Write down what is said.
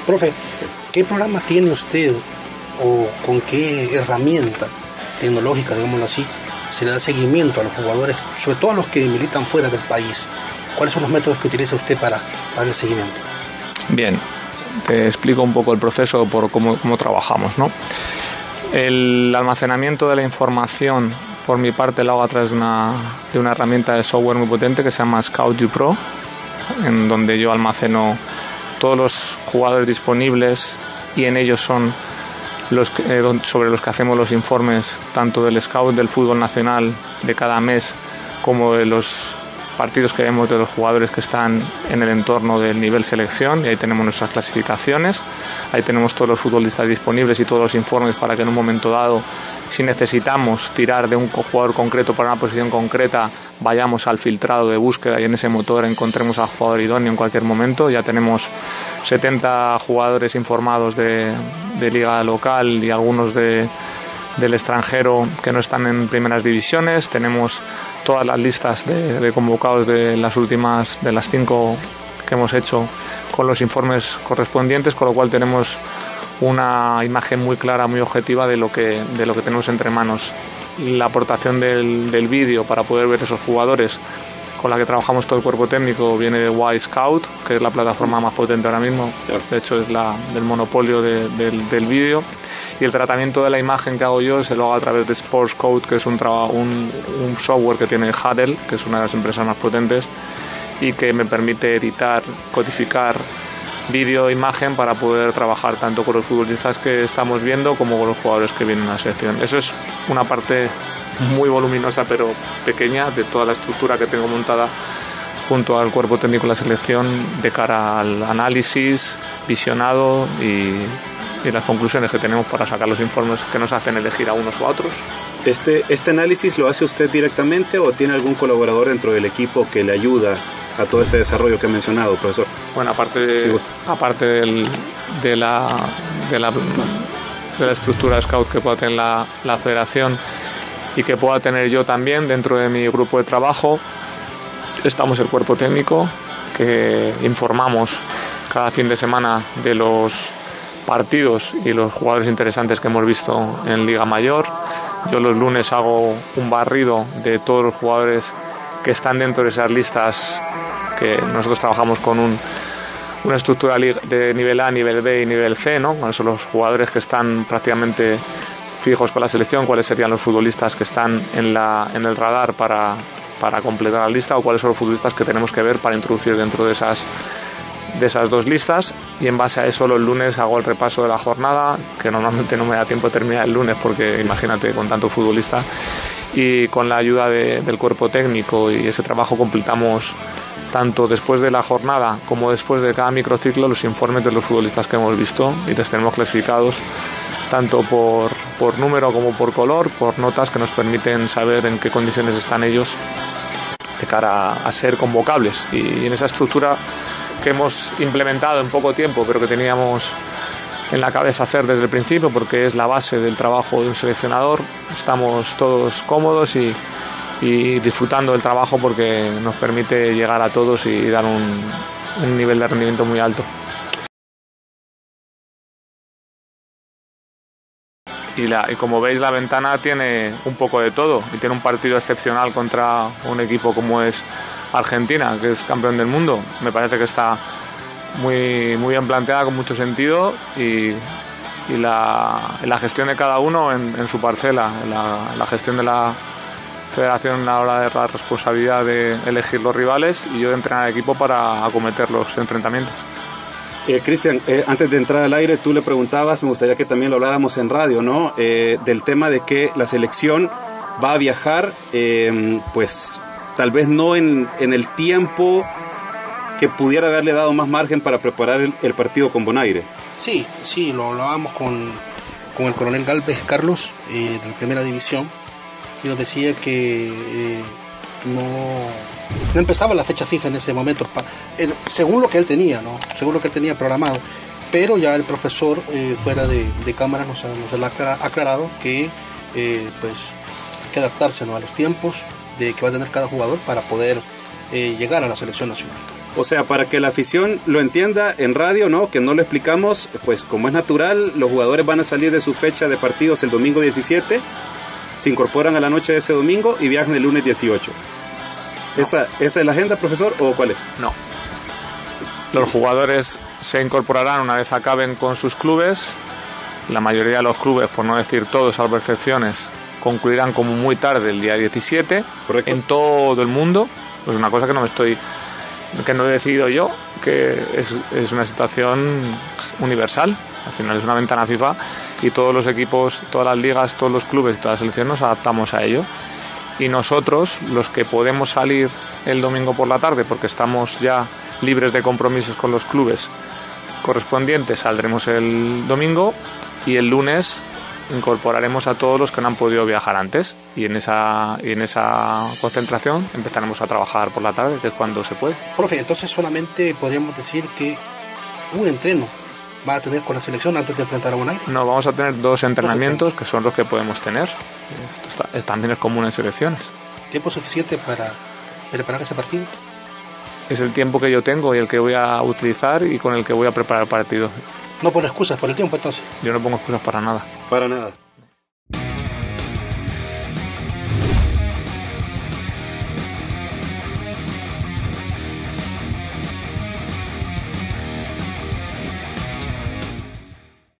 Profe, ¿qué programa tiene usted o con qué herramienta tecnológica, digámoslo así, se le da seguimiento a los jugadores, sobre todo a los que militan fuera del país? ¿Cuáles son los métodos que utiliza usted para el seguimiento? Bien, te explico un poco el proceso por cómo trabajamos, ¿no? El almacenamiento de la información, por mi parte, lo hago a través de una herramienta de software muy potente que se llama Scout U Pro, en donde yo almaceno todos los jugadores disponibles y en ellos son sobre los que hacemos los informes tanto del Scout del fútbol nacional de cada mes como de los partidos que vemos de los jugadores que están en el entorno del nivel selección, y ahí tenemos nuestras clasificaciones, ahí tenemos todos los futbolistas disponibles y todos los informes para que en un momento dado, si necesitamos tirar de un jugador concreto para una posición concreta, vayamos al filtrado de búsqueda y en ese motor encontremos al jugador idóneo en cualquier momento. Ya tenemos 70 jugadores informados de liga local y algunos del extranjero que no están en primeras divisiones. Tenemos todas las listas de convocados de las 5 que hemos hecho con los informes correspondientes, con lo cual tenemos una imagen muy clara, muy objetiva de lo que tenemos entre manos. La aportación del vídeo para poder ver esos jugadores, con la que trabajamos todo el cuerpo técnico, viene de Y-Scout, que es la plataforma más potente ahora mismo, de hecho es del monopolio del vídeo. Y el tratamiento de la imagen que hago yo se lo hago a través de Sports Code, que es un software que tiene Hudl, que es una de las empresas más potentes y que me permite editar, codificar vídeo e imagen para poder trabajar tanto con los futbolistas que estamos viendo como con los jugadores que vienen a la selección. Eso es una parte muy voluminosa pero pequeña de toda la estructura que tengo montada junto al cuerpo técnico de la selección de cara al análisis, visionado y las conclusiones que tenemos para sacar los informes que nos hacen elegir a unos u a otros. ¿Este análisis lo hace usted directamente o tiene algún colaborador dentro del equipo que le ayuda a todo este desarrollo que ha mencionado, profesor? Bueno, aparte de la estructura Scout que pueda tener la federación y que pueda tener yo también dentro de mi grupo de trabajo, estamos el cuerpo técnico, que informamos cada fin de semana de los partidos y los jugadores interesantes que hemos visto en Liga Mayor. Yo los lunes hago un barrido de todos los jugadores que están dentro de esas listas, que nosotros trabajamos con una estructura de nivel A, nivel B y nivel C, ¿no? Cuáles son los jugadores que están prácticamente fijos con la selección, cuáles serían los futbolistas que están en el radar para completar la lista, o cuáles son los futbolistas que tenemos que ver para introducir dentro de esas dos listas, y en base a eso los lunes hago el repaso de la jornada, que normalmente no me da tiempo de terminar el lunes porque imagínate con tanto futbolista, y con la ayuda del cuerpo técnico y ese trabajo completamos tanto después de la jornada como después de cada microciclo los informes de los futbolistas que hemos visto, y los tenemos clasificados tanto por número como por color, por notas que nos permiten saber en qué condiciones están ellos de cara a ser convocables. Y en esa estructura que hemos implementado en poco tiempo, pero que teníamos en la cabeza hacer desde el principio, porque es la base del trabajo de un seleccionador, estamos todos cómodos y disfrutando del trabajo, porque nos permite llegar a todos y dar un nivel de rendimiento muy alto. Y como veis, la ventana tiene un poco de todo y tiene un partido excepcional contra un equipo como es Argentina, que es campeón del mundo. Me parece que está muy, muy bien planteada, con mucho sentido, y la gestión de cada uno en su parcela, la gestión de la federación a la hora de la responsabilidad de elegir los rivales y yo de entrenar al equipo para acometer los enfrentamientos. Cristian, antes de entrar al aire tú le preguntabas, me gustaría que también lo habláramos en radio, ¿no? Del tema de que la selección va a viajar, pues tal vez no en el tiempo que pudiera haberle dado más margen para preparar el partido con Bonaire. Sí, lo hablábamos con el coronel Galvez Carlos, de la primera división, y nos decía que no empezaba la fecha FIFA en ese momento, según lo que él tenía, ¿no? Según lo que él tenía programado, pero ya el profesor fuera de cámara nos ha aclarado que pues hay que adaptarse, ¿no?, a los tiempos que va a tener cada jugador para poder llegar a la selección nacional. O sea, para que la afición lo entienda en radio, ¿no? Que no lo explicamos, pues como es natural, los jugadores van a salir de su fecha de partidos el domingo 17, se incorporan a la noche de ese domingo y viajan el lunes 18. No. ¿Esa es la agenda, profesor, o cuál es? No. Los jugadores se incorporarán una vez acaben con sus clubes. La mayoría de los clubes, por no decir todos, salvo excepciones, concluirán como muy tarde el día 17. Correcto. En todo el mundo. Pues una cosa que no he decidido yo, que es una situación universal. Al final es una ventana FIFA y todos los equipos, todas las ligas, todos los clubes y todas las selecciones nos adaptamos a ello. Y nosotros, los que podemos salir el domingo por la tarde porque estamos ya libres de compromisos con los clubes correspondientes, saldremos el domingo y el lunes incorporaremos a todos los que no han podido viajar antes y en esa concentración empezaremos a trabajar por la tarde, que es cuando se puede. Profe, entonces solamente podríamos decir que un entreno va a tener con la selección antes de enfrentar a Bonaire. No, vamos a tener 2 entrenamientos que son los que podemos tener. Esto también es común en selecciones. ¿Tiempo suficiente para preparar ese partido? Es el tiempo que yo tengo y el que voy a utilizar y con el que voy a preparar el partido. No pone excusas por el tiempo, entonces. Yo no pongo excusas para nada. Para nada.